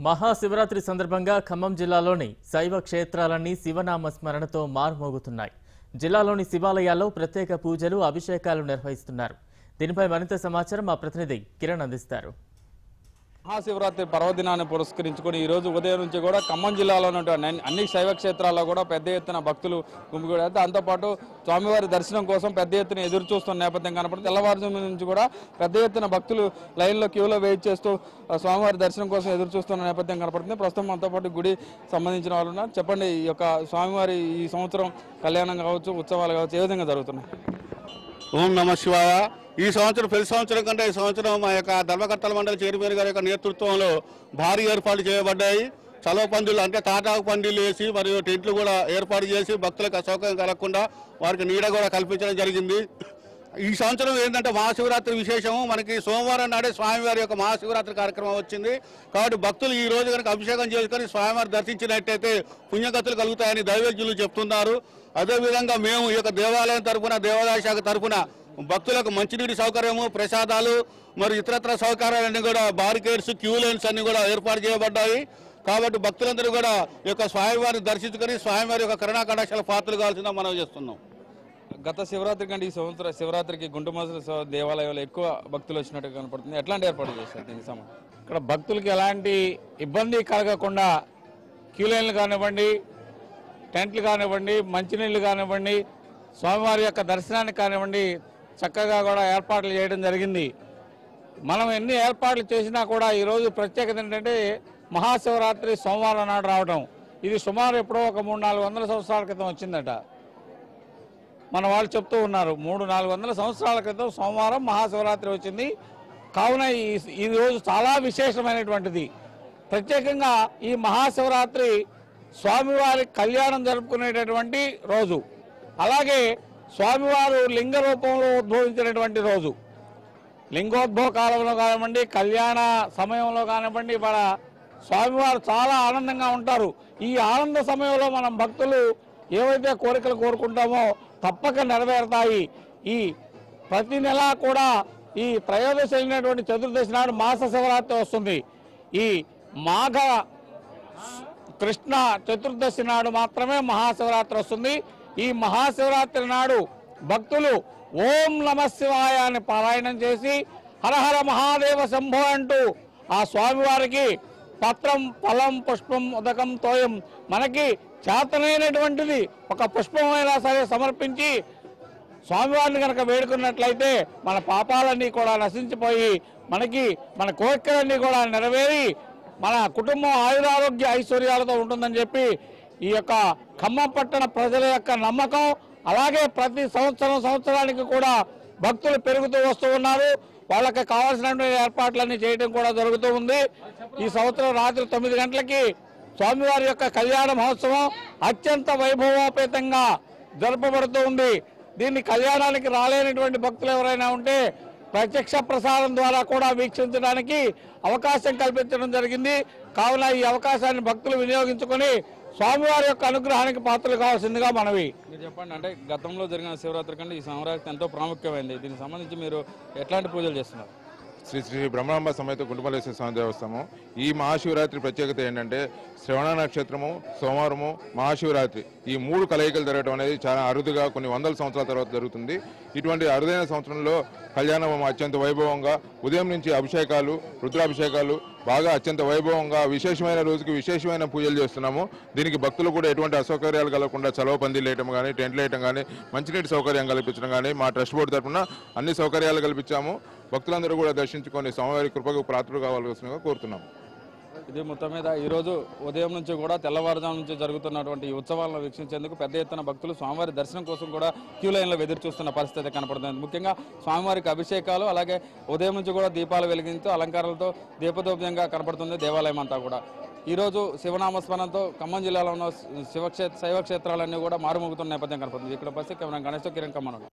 మహాశివరాత్రి సందర్భంగా ఖమ్మం జిల్లాలోని శైవ క్షేత్రాలన్నీ శివనామ స్మరణతో మారుమోగుతున్నాయి. జిల్లాలోని శివాలయాల్లో ప్రత్యేక పూజలు, అభిషేకాలు నిర్వహిస్తున్నారు. దీనిపై మరింత సమాచారం మా ప్రతినిధి కిరణ్ అందిస్తారు. మహాశివరాత్రి పర్వదినాన్ని పురస్కరించుకొని ఈ రోజు ఉదయం నుంచి కూడా ఖమ్మం జిల్లాలో ఉన్నటువంటి అన్ని శైవ క్షేత్రాల్లో కూడా పెద్ద ఎత్తున భక్తులు గుమిగూడారు. దాంతోపాటు స్వామివారి దర్శనం కోసం పెద్ద ఎత్తున ఎదురు చూస్తున్న నేపథ్యం కనపడుతుంది. తెల్లవారుజాము నుంచి కూడా పెద్ద ఎత్తున భక్తులు లైన్లో క్యూలో వెయిట్ చేస్తూ స్వామివారి దర్శనం కోసం ఎదురు చూస్తున్న నేపథ్యం కనపడుతుంది. ప్రస్తుతం మనతో పాటు గుడి సంబంధించిన వాళ్ళు ఉన్నారు. చెప్పండి, ఈ యొక్క స్వామివారి ఈ సంవత్సరం కళ్యాణం కావచ్చు, ఉత్సవాలు కావచ్చు, ఏ విధంగా జరుగుతున్నాయి? ఓం నమ శివాయ. ఈ సంవత్సరం ప్రతి సంవత్సరం కంటే ఈ సంవత్సరం మా యొక్క ధర్మకర్తల మండలి చైర్మన్ గారి యొక్క నేతృత్వంలో భారీ ఏర్పాట్లు చేయబడ్డాయి. చలవ పందిళ్ళు అంటే తాటాకు పందిళ్ళు వేసి మరియు టెంట్లు కూడా ఏర్పాటు చేసి భక్తులకు అసౌకర్యం కలగకుండా వారికి నీడ కూడా కల్పించడం జరిగింది. ఈ సంవత్సరం ఏంటంటే మహాశివరాత్రి విశేషము. మనకి సోమవారం నాడే స్వామివారి యొక్క మహాశివరాత్రి కార్యక్రమం వచ్చింది. కాబట్టి భక్తులు ఈ రోజు కనుక అభిషేకం చేసుకొని స్వామివారి దర్శించినట్టయితే పుణ్యగతులు కలుగుతాయని దైవజ్ఞులు చెప్తున్నారు. అదేవిధంగా మేము ఈ యొక్క దేవాలయం తరఫున, దేవాదాయ శాఖ తరఫున భక్తులకు మంచినీటి సౌకర్యము, ప్రసాదాలు మరియు ఇతరత్ర సౌకర్యాలన్నీ కూడా బారికేడ్స్, క్యూ లైన్స్ అన్ని కూడా ఏర్పాటు చేయబడ్డాయి. కాబట్టి భక్తులందరూ కూడా ఈ యొక్క స్వామివారిని దర్శించుకొని స్వామివారి యొక్క కరుణా కటాక్షాల పాత్రలు కావాల్సిందిగా మనం చేస్తున్నాం. గత శివరాత్రి కంటే ఈ సంవత్సరం శివరాత్రికి గుంటుమాస దేవాలయంలో ఎక్కువ భక్తులు వచ్చినట్టు కనపడుతుంది. ఎట్లాంటి ఏర్పాటు చేస్తారు దీనికి సంబంధించి? ఇక్కడ భక్తులకి ఎలాంటి ఇబ్బంది కలగకుండా క్యూ లైన్లు కానివ్వండి, టెంట్లు కానివ్వండి, మంచినీళ్ళు కానివ్వండి, స్వామివారి యొక్క దర్శనానికి కానివ్వండి చక్కగా కూడా ఏర్పాట్లు చేయడం జరిగింది. మనం ఎన్ని ఏర్పాట్లు చేసినా కూడా ఈరోజు ప్రత్యేకత ఏంటంటే మహాశివరాత్రి సోమవారం నాడు రావడం. ఇది సుమారు ఎప్పుడో ఒక 300-400 సంవత్సరాల క్రితం వచ్చిందట. మన వాళ్ళు చెప్తూ ఉన్నారు 300-400 సంవత్సరాల క్రితం సోమవారం మహాశివరాత్రి వచ్చింది. కావున ఈ రోజు చాలా విశేషమైనటువంటిది. ప్రత్యేకంగా ఈ మహాశివరాత్రి స్వామివారి కళ్యాణం జరుపుకునేటటువంటి రోజు. అలాగే స్వామివారు లింగ రూపంలో ఉద్భవించినటువంటి రోజు. లింగోద్భవ కాలంలో కానివ్వండి, కళ్యాణ సమయంలో కానివ్వండి, మన స్వామివారు చాలా ఆనందంగా ఉంటారు. ఈ ఆనంద సమయంలో మనం భక్తులు ఏవైతే కోరికలు కోరుకుంటామో తప్పక నెరవేరుతాయి. ఈ ప్రతి నెల కూడా ఈ త్రయోదశి అయినటువంటి చతుర్దశి నాడు మాస శివరాత్రి వస్తుంది. ఈ మాఘ కృష్ణ చతుర్దశి నాడు మాత్రమే మహాశివరాత్రి వస్తుంది. ఈ మహాశివరాత్రి నాడు భక్తులు ఓం నమ శివాయ అని పారాయణం చేసి హరహర మహాదేవ శంభో అంటూ ఆ స్వామివారికి పత్రం, ఫలం, పుష్పం, ఉదకం, తోయం మనకి చేతనైనటువంటిది ఒక పుష్పమైనా సరే సమర్పించి స్వామివారిని కనుక వేడుకున్నట్లయితే మన పాపాలన్నీ కూడా నశించిపోయి మనకి మన కోరికలన్నీ కూడా నెరవేరి మన కుటుంబం ఆయురారోగ్య ఐశ్వర్యాలతో ఉంటుందని చెప్పి ఈ యొక్క ఖమ్మం పట్టణ ప్రజల యొక్క నమ్మకం. అలాగే ప్రతి సంవత్సరానికి కూడా భక్తులు పెరుగుతూ వస్తూ ఉన్నారు. వాళ్ళకి కావాల్సినటువంటి ఏర్పాట్లన్నీ చేయడం కూడా జరుగుతూ ఉంది. ఈ సంవత్సరం రాత్రి 9 గంటలకి స్వామివారి యొక్క కళ్యాణ మహోత్సవం అత్యంత వైభవోపేతంగా జరపబడుతూ ఉంది. దీన్ని కళ్యాణానికి రాలేనటువంటి భక్తులు ఎవరైనా ఉంటే ప్రత్యక్ష ప్రసారం ద్వారా కూడా వీక్షించడానికి అవకాశం కల్పించడం జరిగింది. కావున ఈ అవకాశాన్ని భక్తులు వినియోగించుకొని స్వామివారి యొక్క అనుగ్రహానికి పాత్రలు కావాల్సిందిగా మనవి. మీరు చెప్పండి, అంటే గతంలో జరిగిన శివరాత్రి కంటే ఈ శివరాత్రి ఎంతో ప్రాముఖ్యమైంది. దీనికి సంబంధించి మీరు ఎట్లాంటి పూజలు చేస్తున్నారు? శ్రీ శ్రీ బ్రహ్మాంబ సమేత గుంటుమల్లేశ్వర స్వామి దేవస్థానము. ఈ మహాశివరాత్రి ప్రత్యేకత ఏంటంటే శ్రవణ నక్షత్రము, సోమవారము, మహాశివరాత్రి ఈ 3 కలయికలు జరగడం అనేది చాలా అరుదుగా కొన్ని వందల సంవత్సరాల తర్వాత జరుగుతుంది. ఇటువంటి అరుదైన సంవత్సరంలో కళ్యాణం అత్యంత వైభవంగా ఉదయం నుంచి అభిషేకాలు, రుద్రాభిషేకాలు బాగా అత్యంత వైభవంగా విశేషమైన రోజుకి విశేషమైన పూజలు చేస్తున్నాము. దీనికి భక్తులు కూడా ఎటువంటి అసౌకర్యాలు కలగకుండా చలవ పందిలు వేయటం కానీ, టెంట్లు వేయటం కానీ, మంచినీటి సౌకర్యం కల్పించడం కానీ మా ట్రస్ట్ బోర్డు తరఫున అన్ని సౌకర్యాలు కల్పించాము. భక్తులందరూ కూడా దర్శించుకొని స్వామివారి కృపకు పాత్రలు కావాల్సిందిగా కోరుతున్నాము. ఇది మొత్తం మీద ఈరోజు ఉదయం నుంచి కూడా తెల్లవారుజాము నుంచి జరుగుతున్నటువంటి ఈ ఉత్సవాలను వీక్షించేందుకు పెద్ద ఎత్తున భక్తులు స్వామివారి దర్శనం కోసం కూడా క్యూ లైన్లో ఎదురు చూస్తున్న పరిస్థితి కనపడుతుంది. ముఖ్యంగా స్వామివారికి అభిషేకాలు, అలాగే ఉదయం నుంచి కూడా దీపాలు వెలిగించు అలంకారాలతో దీపదోప్యంగా కనపడుతుంది దేవాలయం అంతా కూడా. ఈరోజు శివనామస్మరణతో ఖమ్మం జిల్లాలో ఉన్న శైవ క్షేత్రాలన్నీ కూడా మారుమోగుతున్న నేపథ్యం కనపడుతుంది. ఇక్కడ పరిస్థితి గణేష్ కిరణ్ ఖమ్మం.